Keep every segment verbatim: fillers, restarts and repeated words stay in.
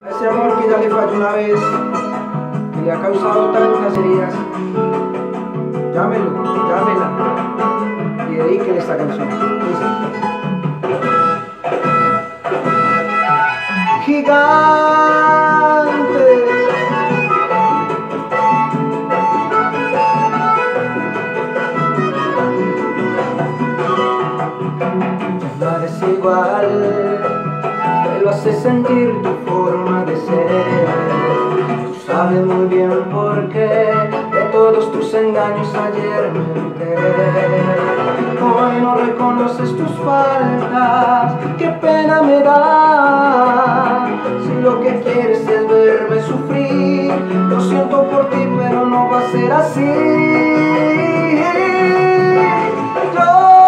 Ese amor que ya le falló una vez, que le ha causado tantas heridas, llámelo, llámela y dedíquele esta canción. Dice: gigante, nada es igual, me lo hace sentir tu forma de ser. Tú sabes muy bien por qué de todos tus engaños ayer me enteré. Hoy no reconoces tus faltas, qué pena me da. Si lo que quieres es verme sufrir, lo siento por ti, pero no va a ser así. Yo,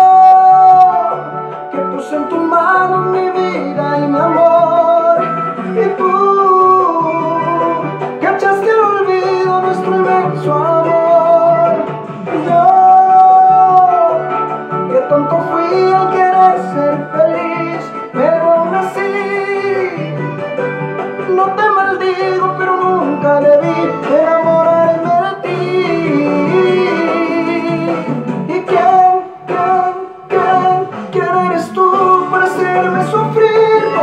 que puse en tu mano mi vida y mi amor, y tú, que echaste al olvido nuestro inmenso amor. Yo, que tonto fui al querer ser feliz, pero aún así no te maldigo, pero nunca debí enamorarme de ti. ¿Y quién, quién, quién, quién eres tú para hacerme sufrir?